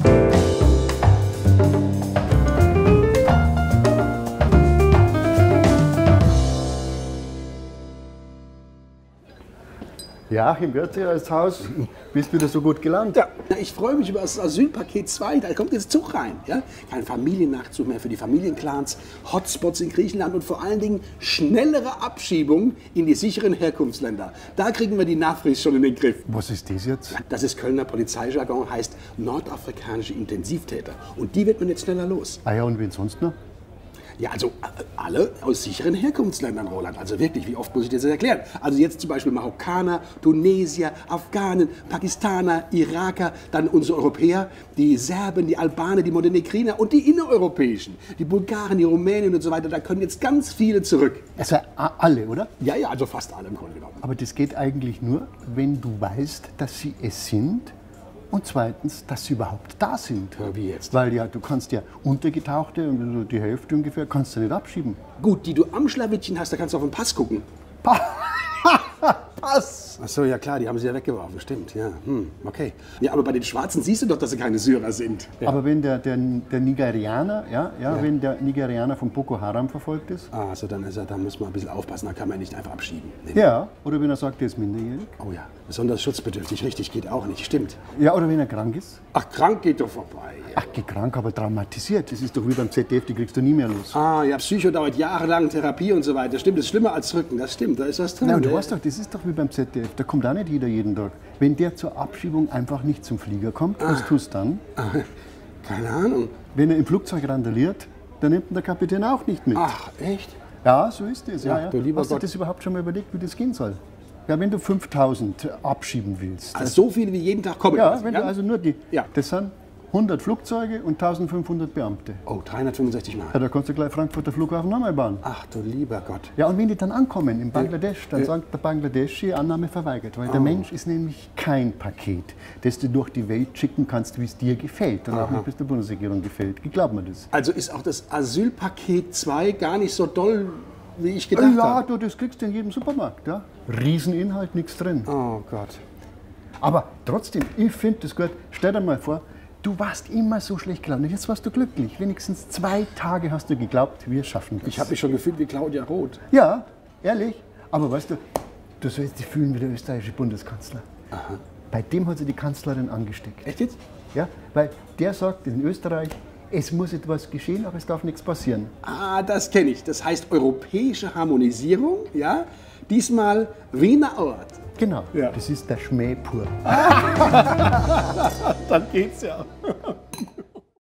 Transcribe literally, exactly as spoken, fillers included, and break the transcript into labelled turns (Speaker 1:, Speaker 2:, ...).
Speaker 1: Ja, im Wirtshaushalt bist du wieder so gut gelandet.
Speaker 2: Ja, ich freue mich über das Asylpaket zwei, da kommt jetzt Zug rein. Ja? Kein Familiennachzug mehr für die Familienclans, Hotspots in Griechenland und vor allen Dingen schnellere Abschiebungen in die sicheren Herkunftsländer. Da kriegen wir die Nafris schon in den Griff.
Speaker 1: Was ist das jetzt?
Speaker 2: Das ist Kölner Polizeijargon, heißt nordafrikanische Intensivtäter. Und die wird man jetzt schneller los.
Speaker 1: Ah ja, und wen sonst noch?
Speaker 2: Ja, also alle aus sicheren Herkunftsländern, Roland. Also wirklich, wie oft muss ich dir das erklären? Also jetzt zum Beispiel Marokkaner, Tunesier, Afghanen, Pakistaner, Iraker, dann unsere Europäer, die Serben, die Albaner, die Montenegriner und die innereuropäischen, die Bulgaren, die Rumänen und so weiter. Da können jetzt ganz viele zurück.
Speaker 1: Also alle, oder?
Speaker 2: Ja, ja, also fast alle im Grunde genommen.
Speaker 1: Aber das geht eigentlich nur, wenn du weißt, dass sie es sind. Und zweitens, dass sie überhaupt da sind.
Speaker 2: Ja, wie jetzt?
Speaker 1: Weil ja, du kannst ja Untergetauchte, und die Hälfte ungefähr, kannst du nicht abschieben.
Speaker 2: Gut, die du am Schlawittchen hast, da kannst du auf den Pass gucken.
Speaker 1: Pass!
Speaker 2: Ach so, ja klar, die haben sie ja weggeworfen, stimmt, ja. Hm, okay. Ja, aber bei den Schwarzen siehst du doch, dass sie keine Syrer sind. Ja.
Speaker 1: Aber wenn der, der, der Nigerianer, ja, ja,
Speaker 2: Ja.
Speaker 1: wenn der Nigerianer von Boko Haram verfolgt ist,
Speaker 2: Ah, also dann ist er, da muss man ein bisschen aufpassen, da kann man ihn nicht einfach abschieben. Nee.
Speaker 1: ja, oder wenn er sagt, er ist minderjährig,
Speaker 2: Oh ja, besonders schutzbedürftig, richtig, geht auch nicht, stimmt.
Speaker 1: ja, oder wenn er krank ist.
Speaker 2: Ach, krank geht doch vorbei. Ja.
Speaker 1: Ach, geh krank, aber traumatisiert. Das ist doch wie beim Z D F, die kriegst du nie mehr los.
Speaker 2: Ah, ja, Psycho dauert jahrelang, Therapie und so weiter. Stimmt, das ist schlimmer als Rücken, das stimmt, da ist was drin.
Speaker 1: Na, und du
Speaker 2: ne?
Speaker 1: weißt doch, das ist doch wie beim Z D F, da kommt auch nicht jeder jeden Tag. Wenn der zur Abschiebung einfach nicht zum Flieger kommt, was tust du dann?
Speaker 2: Ah, keine Ahnung.
Speaker 1: Wenn er im Flugzeug randaliert, dann nimmt ihn der Kapitän auch nicht mit.
Speaker 2: Ach, echt?
Speaker 1: Ja, so ist es. Ja,
Speaker 2: Ach,
Speaker 1: ja.
Speaker 2: du lieber
Speaker 1: Hast du
Speaker 2: Gott.
Speaker 1: das überhaupt schon mal überlegt, wie das gehen soll? Ja, wenn du fünftausend abschieben willst.
Speaker 2: Also so viele wie jeden Tag kommen.
Speaker 1: ja,
Speaker 2: quasi,
Speaker 1: wenn du also nur die.
Speaker 2: Ja.
Speaker 1: Das sind hundert Flugzeuge und eintausendfünfhundert Beamte.
Speaker 2: Oh, dreihundertfünfundsechzig Mal.
Speaker 1: Ja, da kannst du gleich Frankfurter Flughafen nochmal bauen.
Speaker 2: Ach du lieber Gott.
Speaker 1: Ja, und wenn die dann ankommen in Bangladesch, dann
Speaker 2: Ja.
Speaker 1: sagt der Bangladeschi, Annahme verweigert. Weil der Mensch ist nämlich kein Paket, das du durch die Welt schicken kannst, wie es dir gefällt. Und auch nicht, bis der Bundesregierung gefällt. Glaub mir das.
Speaker 2: Also ist auch das Asylpaket zwei gar nicht so doll, wie ich gedacht
Speaker 1: Ja,
Speaker 2: habe.
Speaker 1: du, das kriegst du in jedem Supermarkt. Ja? Rieseninhalt, nichts drin.
Speaker 2: Oh Gott.
Speaker 1: Aber trotzdem, ich finde das gut. Stell dir mal vor, du warst immer so schlecht gelaunt. Und jetzt warst du glücklich. Wenigstens zwei Tage hast du geglaubt, wir schaffen das.
Speaker 2: Ich habe mich schon gefühlt wie Claudia Roth.
Speaker 1: Ja, ehrlich. Aber weißt du, du sollst dich fühlen wie der österreichische Bundeskanzler.
Speaker 2: Aha.
Speaker 1: Bei dem hat sie die Kanzlerin angesteckt.
Speaker 2: Echt jetzt?
Speaker 1: Ja, weil der sagt in Österreich, es muss etwas geschehen, aber es darf nichts passieren.
Speaker 2: Ah, das kenne ich. Das heißt europäische Harmonisierung, ja? Diesmal Wiener Ort.
Speaker 1: Genau,
Speaker 2: Ja.
Speaker 1: das ist der Schmäh pur.
Speaker 2: Dann geht's ja.